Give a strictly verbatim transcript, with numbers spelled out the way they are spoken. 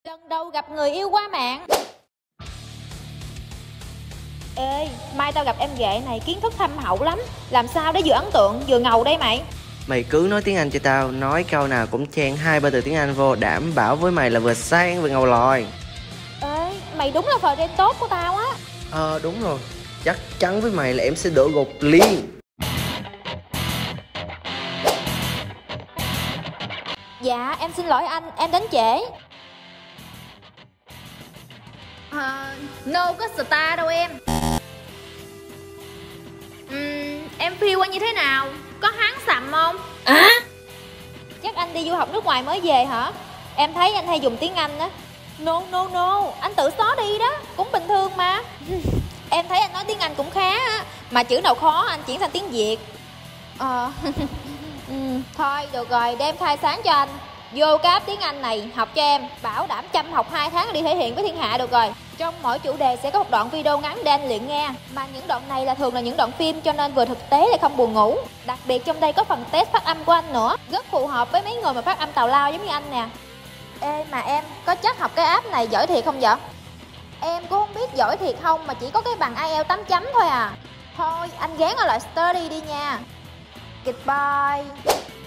Lần đầu gặp người yêu qua mạng. Ê, mai tao gặp em ghệ này kiến thức thâm hậu lắm. Làm sao để vừa ấn tượng vừa ngầu đây mày? Mày cứ nói tiếng Anh cho tao, nói câu nào cũng chen hai ba từ tiếng Anh vô, đảm bảo với mày là vừa sang vừa ngầu lòi. Ê, mày đúng là friend tốt của tao á. Ờ đúng rồi, chắc chắn với mày là em sẽ đổ gục liền. Dạ, em xin lỗi anh, em đến trễ. À, no có star đâu em. uhm, Em feel anh như thế nào? Có hán sầm không? À? Chắc anh đi du học nước ngoài mới về hả? Em thấy anh hay dùng tiếng Anh á. No no no, anh tự xóa đi đó, cũng bình thường mà. Em thấy anh nói tiếng Anh cũng khá á, mà chữ nào khó anh chuyển sang tiếng Việt. Ờ ừ, thôi được rồi, để em khai sáng cho anh. Vô cái app tiếng Anh này học cho em, bảo đảm chăm học hai tháng đi thể hiện với thiên hạ được rồi. Trong mỗi chủ đề sẽ có một đoạn video ngắn để anh luyện nghe. Mà những đoạn này là thường là những đoạn phim cho nên vừa thực tế lại không buồn ngủ. Đặc biệt trong đây có phần test phát âm của anh nữa, rất phù hợp với mấy người mà phát âm tào lao giống như anh nè. Ê mà em, có chắc học cái app này giỏi thiệt không vậy? Em cũng không biết giỏi thiệt không mà chỉ có cái bằng ai eo tám chấm thôi à. Thôi anh gán ở lại study đi nha. Goodbye.